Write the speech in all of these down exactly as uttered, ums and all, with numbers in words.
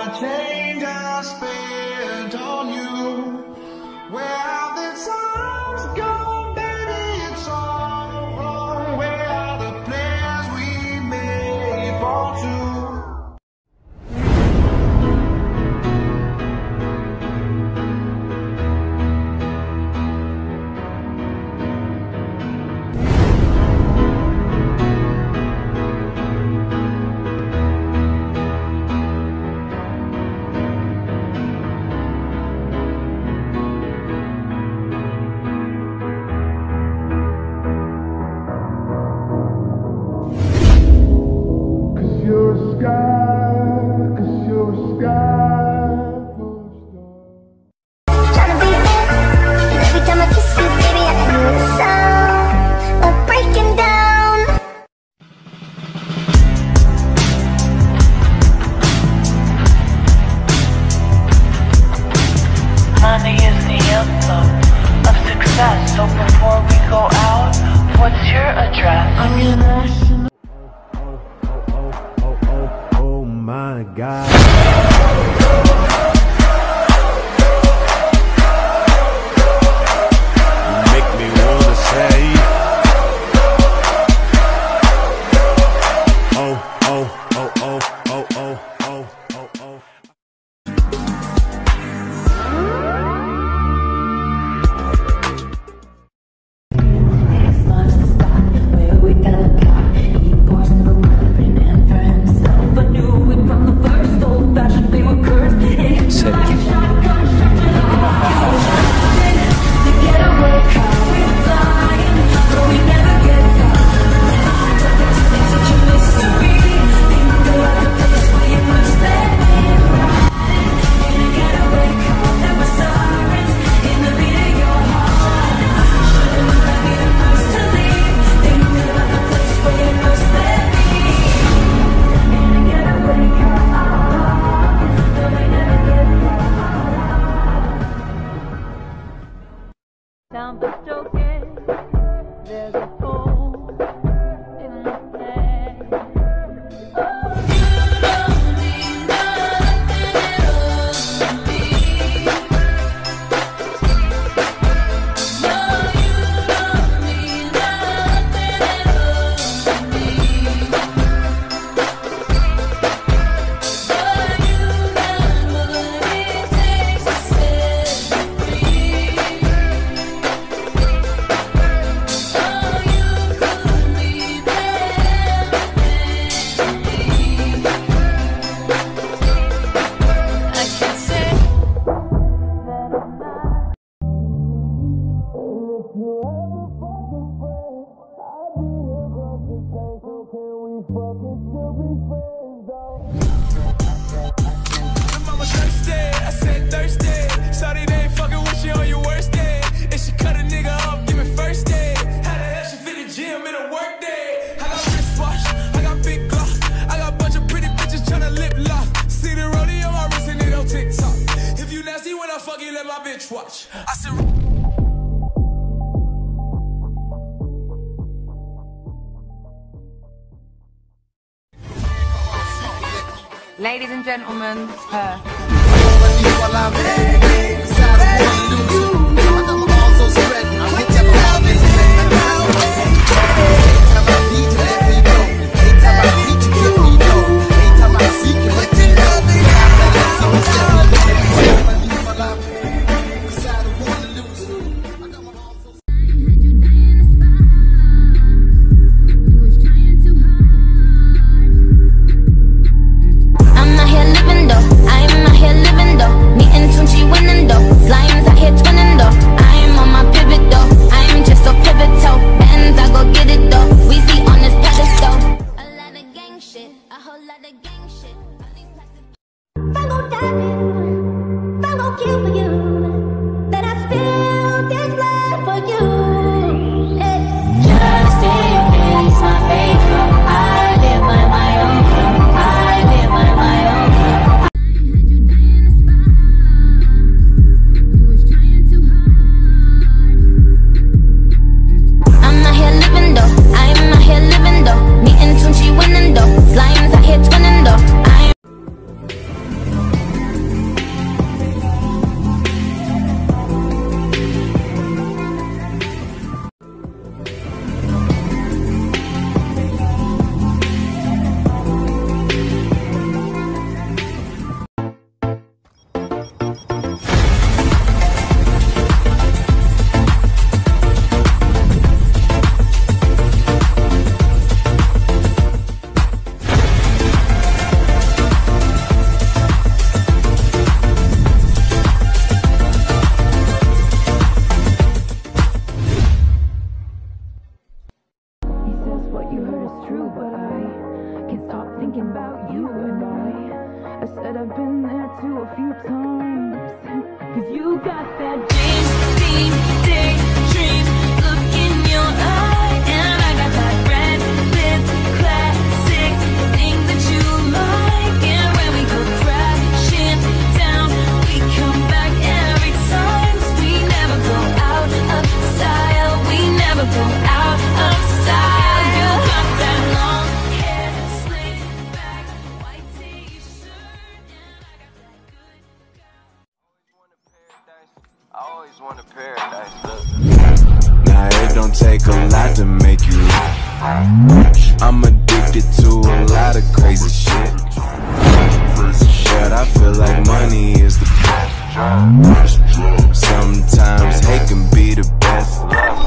my change I spent on you. Where have the times gone, baby? It's all wrong. Where are the plans we made for two? Money is the anthem of success. So before we go out, what's your address? I'm international. Oh, oh, oh, oh, oh, oh my God. You make me wanna say, oh, oh, oh, oh, oh, oh, oh, oh, oh. Down the joking, there's a hole in the head. Oh, you don't mean nothing at all to me. No, you don't mean nothing at all to me. But you got what it takes to set me free. Mama thirsty, I said thirsty. Shawty, they ain't fucking with you on your worst day. And she cut a nigga up, give me first day. How the hell she fit the gym in a work day? I got wristwatch, I got big glock, I got a bunch of pretty bitches tryna lip lock. See the rodeo on my wrist and it on TikTok. If you nasty when I fuck you, let my bitch watch. I said. Ladies and gentlemen, her. Slimes out here twinning though. I am to a few times. Cause you got that James Dean daydream look in your eye, and I got that red lip classic thing that you like. And when we go crashing down, we come back every time. 'Cause we never go out of style. We never go out of style. You got that long hair, slick back, white t-shirt, and I got that good guy. I always want a paradise, look. Now it don't take a lot to make you. I'm addicted to a lot of crazy shit, but I feel like money is the best drug. Sometimes hate can be the best love.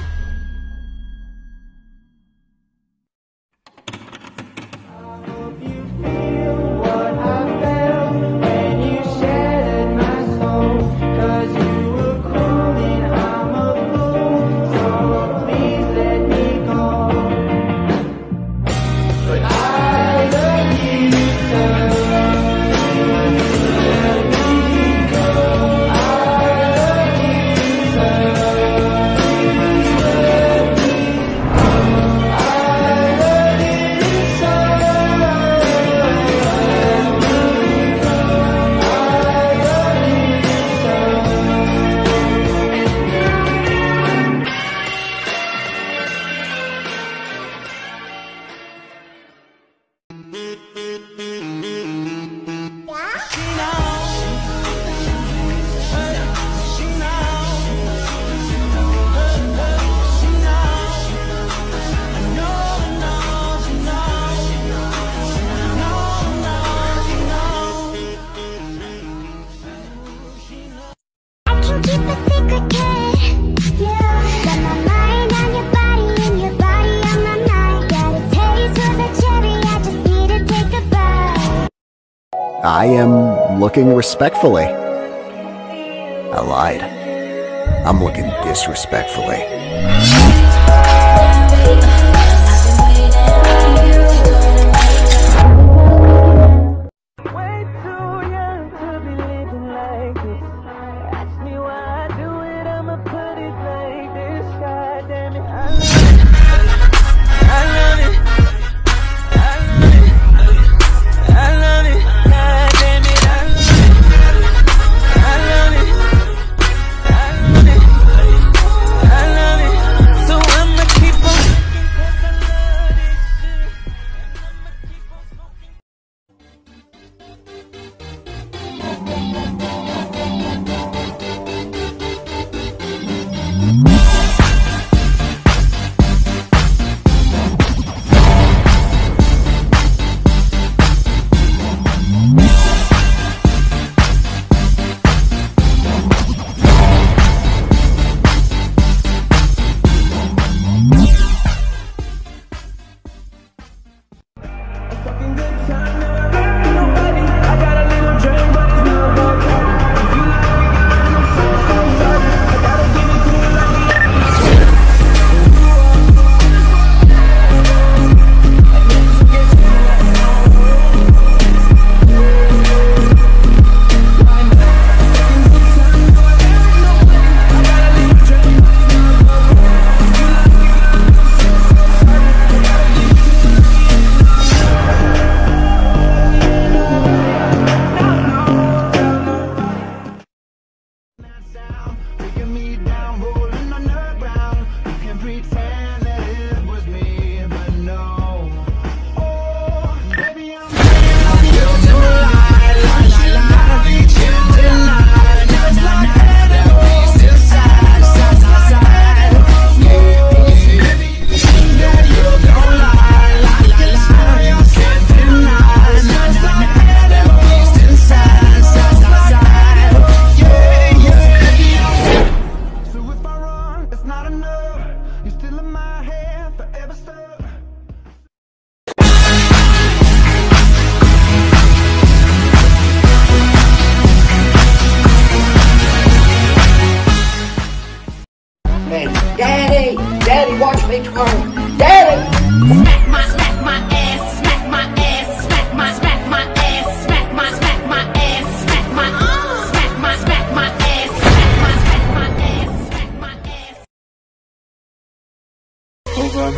I am looking respectfully. I lied. I'm looking disrespectfully.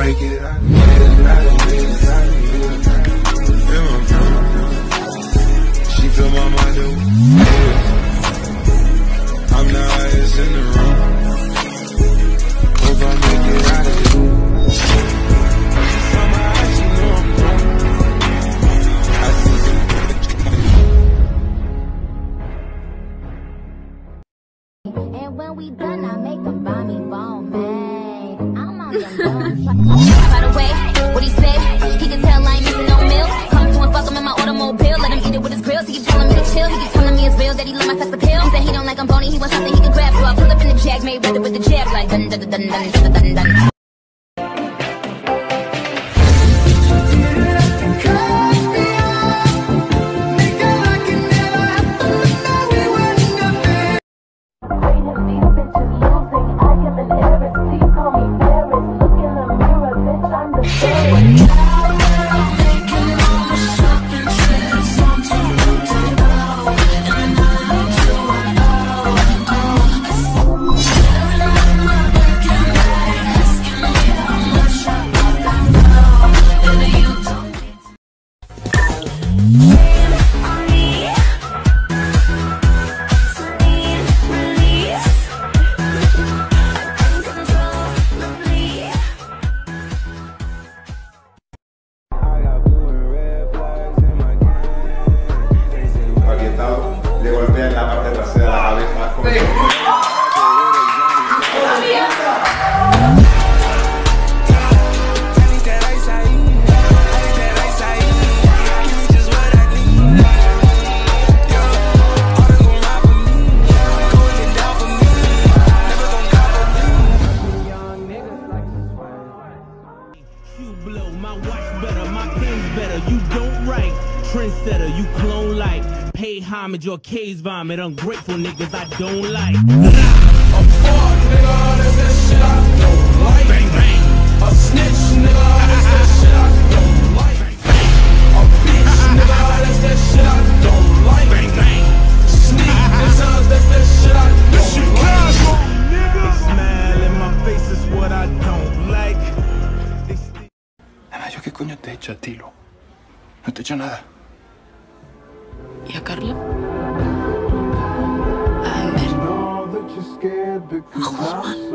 make it out of here, out of here, out of here. Feel my mind. She feel my mind too. I'm the highest in the room. Hope I make it out of here. She saw my eyes, she know I'm wrong. I see some. And when we done, I make them buy me bone, man. I'm on them bones. By the way, what he said, he can tell I ain't missing no meal. Come to and fuck him in my automobile, let him eat it with his grills. He keep telling me to chill, he keep telling me it's real, that he love my sex appeal. He said he don't like I'm bony, he wants something he can grab. So I pull up in the jag, made ready with the jab, like dun dun dun dun dun dun dun dun. Le golpean la parte trasera de la cabeza. Como... Trendsetter, you clone like. Pay homage or case vomit. Ungrateful niggas I don't like. A fuck nigga, that's that shit I don't like. Bang bang. A snitch nigga, that's that shit I don't like. A bitch nigga, that's that shit I don't like. Bang bang. Sneak niggas, that's that shit I don't like. They smile in my face is what I don't like. Ana, ¿yo qué coño te he hecho a ti, lo? No te he hecho nada. ¿Y a Carla? A Amber. ¿A Juan?